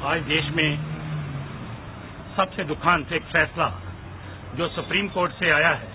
आज देश में सबसे दुखांत एक फैसला जो सुप्रीम कोर्ट से आया है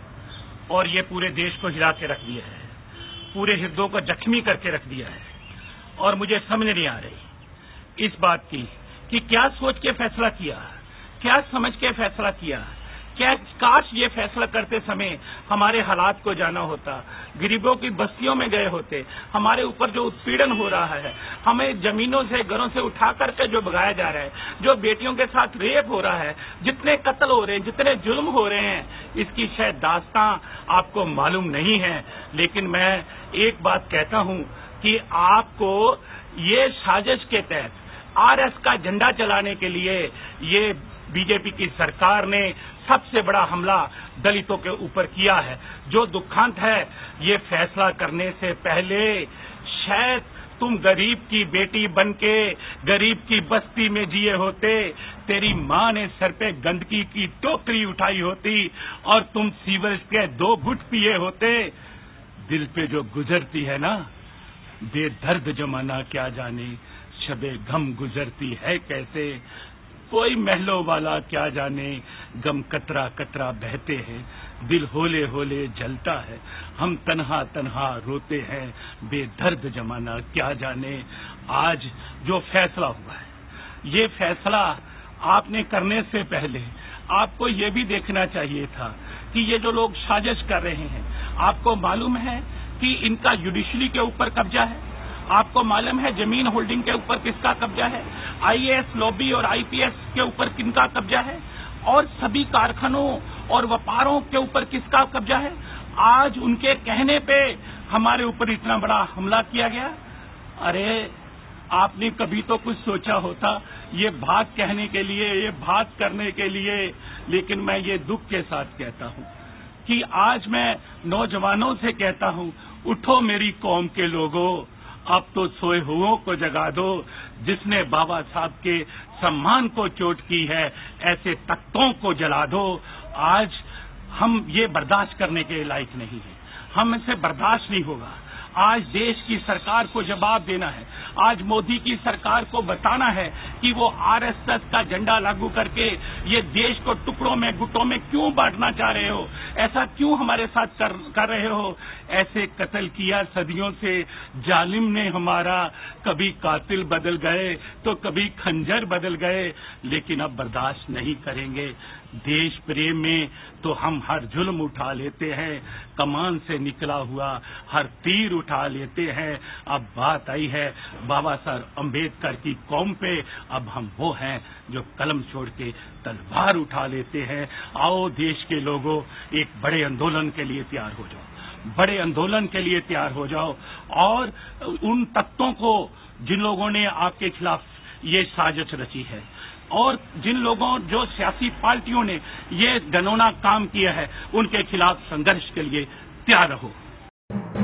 और ये पूरे देश को हिला के रख दिया है, पूरे हृदयों को जख्मी करके रख दिया है। और मुझे समझ नहीं आ रही इस बात की कि क्या सोच के फैसला किया, क्या समझ के फैसला किया। क्या काश ये फैसला करते समय हमारे हालात को जाना होता, गरीबों की बस्तियों में गए होते। हमारे ऊपर जो उत्पीड़न हो रहा है, हमें जमीनों से घरों से उठा करके जो भगाया जा रहा है, जो बेटियों के साथ रेप हो रहा है, जितने कत्ल हो रहे हैं, जितने जुल्म हो रहे हैं, इसकी शायद दास्तां आपको मालूम नहीं है। लेकिन मैं एक बात कहता हूं कि आपको ये साजिश के तहत आरएस का झंडा चलाने के लिए ये बीजेपी की सरकार ने सबसे बड़ा हमला दलितों के ऊपर किया है। जो दुखांत है, ये फैसला करने से पहले शायद तुम गरीब की बेटी बनके गरीब की बस्ती में जिए होते, तेरी माँ ने सर पे गंदगी की टोकरी उठाई होती और तुम सीवरेज के 2 घुट पिए होते। दिल पे जो गुजरती है ना, बेदर्द जमाना क्या जाने, शबे गम गुजरती है कैसे। कोई महलों वाला क्या जाने, गम कतरा कतरा बहते हैं, दिल होले होले जलता है, हम तन्हा तन्हा रोते हैं, बेदर्द जमाना क्या जाने। आज जो फैसला हुआ है, ये फैसला आपने करने से पहले आपको ये भी देखना चाहिए था कि ये जो लोग साजिश कर रहे हैं, आपको मालूम है कि इनका जुडिशरी के ऊपर कब्जा है, आपको मालूम है जमीन होल्डिंग के ऊपर किसका कब्जा है, आईएएस लॉबी और आईपीएस के ऊपर किनका कब्जा है, और सभी कारखानों और व्यापारों के ऊपर किसका कब्जा है। आज उनके कहने पे हमारे ऊपर इतना बड़ा हमला किया गया। अरे आपने कभी तो कुछ सोचा होता ये बात कहने के लिए, ये बात करने के लिए। लेकिन मैं ये दुख के साथ कहता हूं कि आज मैं नौजवानों से कहता हूं, उठो मेरी कौम के लोगों, अब तो सोए हुओं को जगा दो। जिसने बाबा साहब के सम्मान को चोट की है, ऐसे तख्तों को जला दो। आज हम ये बर्दाश्त करने के लायक नहीं है, हम इसे बर्दाश्त नहीं होगा। आज देश की सरकार को जवाब देना है, आज मोदी की सरकार को बताना है कि वो आरएसएस का झंडा लागू करके ये देश को टुकड़ों में गुटों में क्यों बांटना चाह रहे हो, ऐसा क्यों हमारे साथ कर रहे हो। ऐसे कत्ल किया सदियों से जालिम ने हमारा, कभी कातिल बदल गए तो कभी खंजर बदल गए, लेकिन अब बर्दाश्त नहीं करेंगे। देश प्रेम में तो हम हर जुल्म उठा लेते हैं, कमान से निकला हुआ हर तीर उठा लेते हैं। अब बात आई है बाबा साहब अम्बेडकर की कौम पे, अब हम वो हैं जो कलम छोड़ के तलवार उठा लेते हैं। आओ देश के लोगों, एक बड़े आंदोलन के लिए तैयार हो जाओ, बड़े आंदोलन के लिए तैयार हो जाओ। और उन तख्तों को जिन लोगों ने आपके खिलाफ ये साजिश रची है और जिन लोगों, जो सियासी पार्टियों ने ये घिनौना काम किया है, उनके खिलाफ संघर्ष के लिए तैयार रहो।